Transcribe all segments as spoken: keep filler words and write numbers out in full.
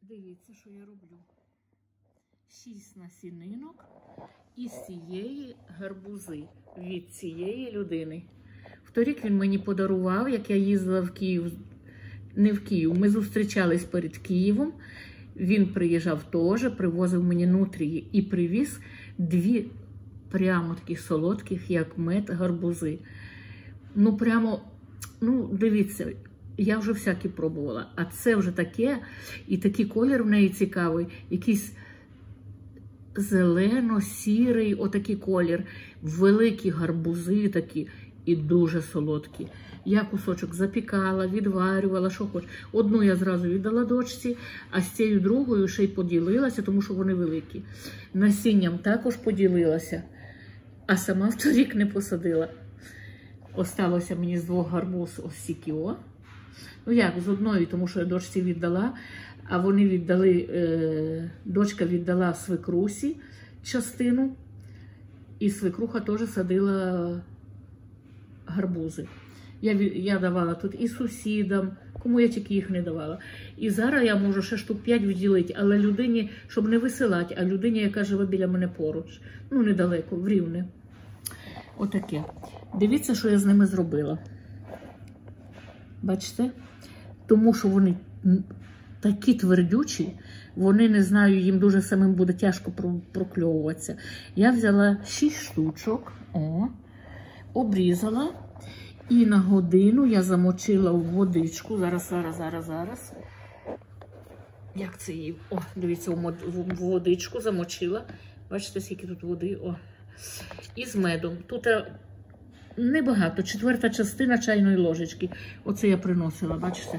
Дивіться, що я роблю. Шість насінинок із цієї гарбузи від цієї людини. Вторік він мені подарував, як я їздила в Київ, не в Київ, ми зустрічались перед Києвом. Він приїжджав теж, привозив мені нутрії і привіз дві прямо таких солодких, як мед, гарбузи. Ну, прямо, ну, дивіться, я вже всякі пробувала. А це вже таке, і такий колір в неї цікавий, якийсь зелено-сірий отакий колір. Великі гарбузи такі і дуже солодкі. Я кусочок запікала, відварювала, що хоч. Одну я зразу віддала дочці, а з цією другою ще й поділилася, тому що вони великі. Насінням також поділилася, а сама вторік не посадила. Осталося мені з двох гарбуз ось стільки. Ну як, з одної, тому що я дочці віддала, а вони віддали, е, дочка віддала свекрусі частину, і свекруха теж садила гарбузи. Я, я давала тут і сусідам, кому я тільки їх не давала. І зараз я можу ще штук п'ять відділити, але людині, щоб не висилати, а людині, яка живе біля мене поруч, ну недалеко, в Рівне. Отаке. Дивіться, що я з ними зробила. Бачите? Тому що вони такі твердючі, вони, не знаю, їм дуже самим буде тяжко прокльовуватися. Я взяла шість штучок, о, обрізала, і на годину я замочила в водичку. Зараз, зараз, зараз, зараз. Як це її? О, дивіться, в водичку замочила. Бачите, скільки тут води, о. І з медом. Тут небагато, четверта частина чайної ложечки. Оце я приносила, бачите?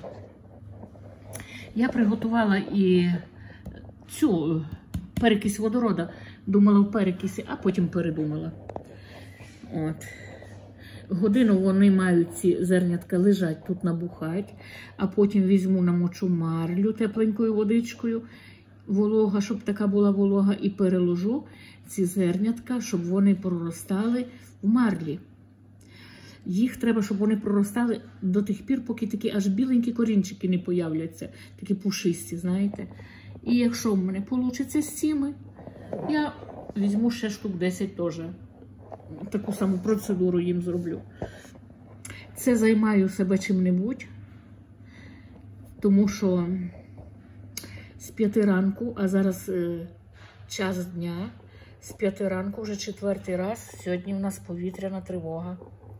Я приготувала і цю перекись водорода. Думала в перекисі, а потім передумала. От. Годину вони мають, ці зернятка, лежать тут, набухать, а потім візьму, намочу марлю тепленькою водичкою, волога, щоб така була волога, і переложу ці зернятка, щоб вони проростали в марлі. Їх треба, щоб вони проростали до тих пір, поки такі аж біленькі корінчики не появляться, такі пушисті, знаєте. І якщо в мене вийде з цими, я візьму ще штук десять теж. Таку саму процедуру їм зроблю. Це займаю себе чим-небудь, тому що з п'яти ранку, а зараз е, час дня, з п'яти ранку вже четвертий раз, сьогодні у нас повітряна тривога.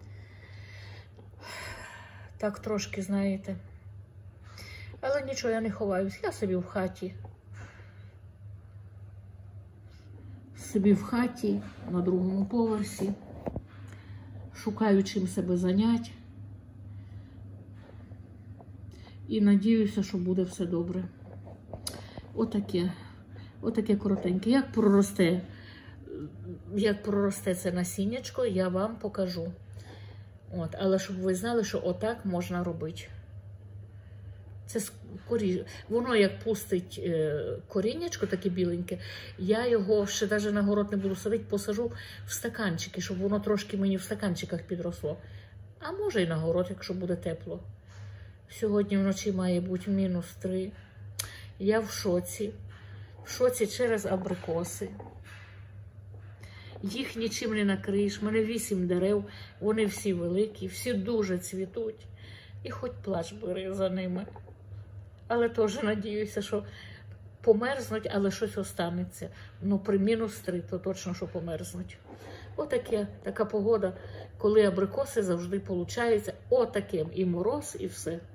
Так трошки, знаєте. Але нічого, я не ховаюсь, я собі в хаті. Собі в хаті, на другому поверсі, шукаю чим себе зайняти. І надіюся, що буде все добре. Отаке, отаке коротеньке. Як проросте, як проросте це насіннячко, я вам покажу. От, але щоб ви знали, що отак можна робити. Це корі... Воно як пустить е, коріннячко, таке біленьке, я його ще навіть на город не буду садити, посажу в стаканчики, щоб воно трошки мені в стаканчиках підросло. А може і на город, якщо буде тепло. Сьогодні вночі має бути мінус три. Я в шоці. В шоці через абрикоси. Їх нічим не накриєш. У мене вісім дерев, вони всі великі, всі дуже цвітуть. І хоч плач бери за ними. Але теж надіюся, що померзнуть, але щось останеться. Ну, при мінус три, то точно, що померзнуть. Отаке, така погода, коли абрикоси завжди виходить отаким. І мороз, і все.